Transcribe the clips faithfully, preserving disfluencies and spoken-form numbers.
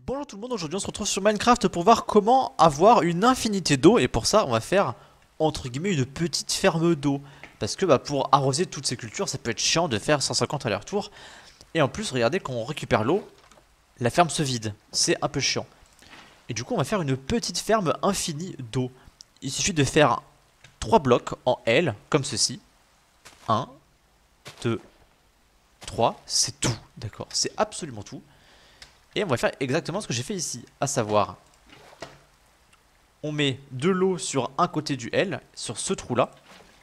Bonjour tout le monde, aujourd'hui on se retrouve sur Minecraft pour voir comment avoir une infinité d'eau. Et pour ça on va faire entre guillemets une petite ferme d'eau. Parce que bah, pour arroser toutes ces cultures ça peut être chiant de faire cent cinquante allers-retours. Et en plus regardez, quand on récupère l'eau, la ferme se vide, c'est un peu chiant. Et du coup on va faire une petite ferme infinie d'eau. Il suffit de faire trois blocs en L comme ceci. un, deux, trois, c'est tout, d'accord, c'est absolument tout. Et on va faire exactement ce que j'ai fait ici, à savoir, on met de l'eau sur un côté du L, sur ce trou là,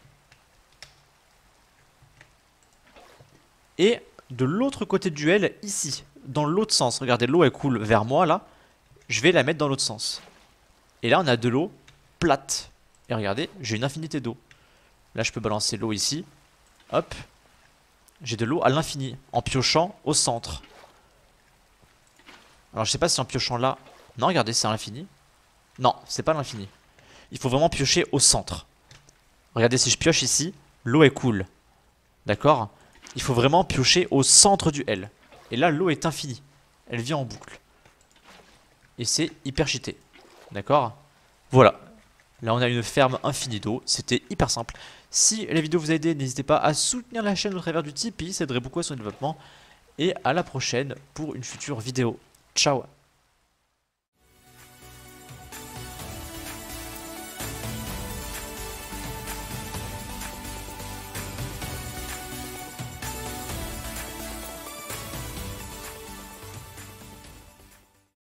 et de l'autre côté du L, ici, dans l'autre sens. Regardez, l'eau elle coule vers moi là, je vais la mettre dans l'autre sens. Et là on a de l'eau plate, et regardez, j'ai une infinité d'eau. Là je peux balancer l'eau ici, hop, j'ai de l'eau à l'infini, en piochant au centre. Alors je sais pas si en piochant là... Non, regardez, c'est à l'infini. Non, c'est pas à l'infini. Il faut vraiment piocher au centre. Regardez, si je pioche ici, l'eau est cool. D'accord? Il faut vraiment piocher au centre du L. Et là, l'eau est infinie. Elle vient en boucle. Et c'est hyper cheaté. D'accord? Voilà. Là, on a une ferme infinie d'eau. C'était hyper simple. Si la vidéo vous a aidé, n'hésitez pas à soutenir la chaîne au travers du Tipeee. Ça aiderait beaucoup à son développement. Et à la prochaine pour une future vidéo. Ciao.